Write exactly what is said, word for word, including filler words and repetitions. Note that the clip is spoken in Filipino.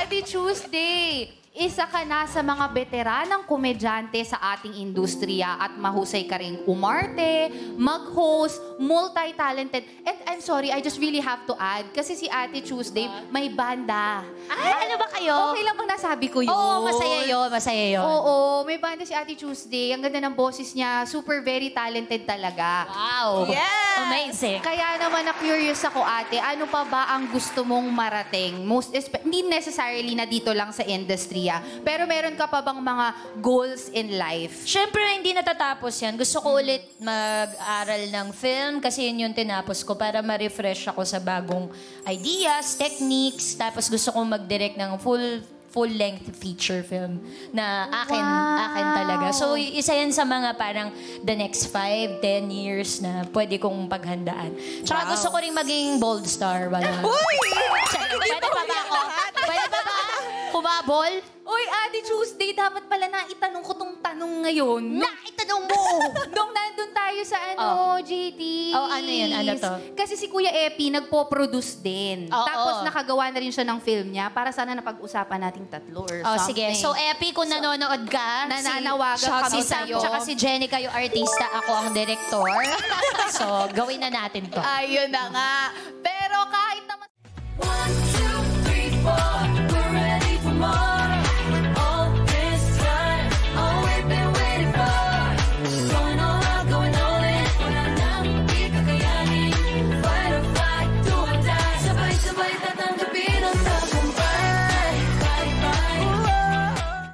Ate Tuesday, isa ka na sa mga veteranang komedyante sa ating industriya at mahusay ka rin umarte, mag-host, multi-talented. And I'm sorry, I just really have to add, kasi si Ate Tuesday may banda. Ay, ano ba kayo? Okay lang bang nasabi ko yun? Oo, masaya yun, masaya yun. Oo, may banda si Ate Tuesday. Ang ganda ng boses niya. Super very talented talaga. Wow. Yeah! Amazing. Kaya naman na-curious ako, ate, ano pa ba ang gusto mong marating? Most hindi necessarily na dito lang sa industriya. Pero meron ka pa bang mga goals in life? Siyempre, hindi natatapos yan. Gusto ko ulit mag-aral ng film kasi yun yung tinapos ko para ma-refresh ako sa bagong ideas, techniques. Tapos gusto kong mag-direct ng full full-length feature film na akin, wow. akin talaga. So, isa yan sa mga parang the next five, ten years na pwede kong paghandaan. Tsaka wow. gusto ko rin maging bold star. Wala. Uy! Pwede pa ba ako? Pwede pa ba? Kumabol? Uy, Ate Tuesday, dapat pala na itanong ko tong tanong ngayon. Na, itanong mo! Nung nandun tayo sa ano, oh. J T. Oh, ano yun? Ano to? Kasi si Kuya Epi nagpo-produce din. Oh, Tapos oh. nakagawa na rin siya ng film niya para sana napag-usapan nating tatlo or oh, something. Sige. So, Epi, kung nanonood ka, nananawagan si, kami si Sam, sa'yo. tsaka si Jenica yung artista, ako ang director. So, gawin na natin to. Ayun na nga. Pero ka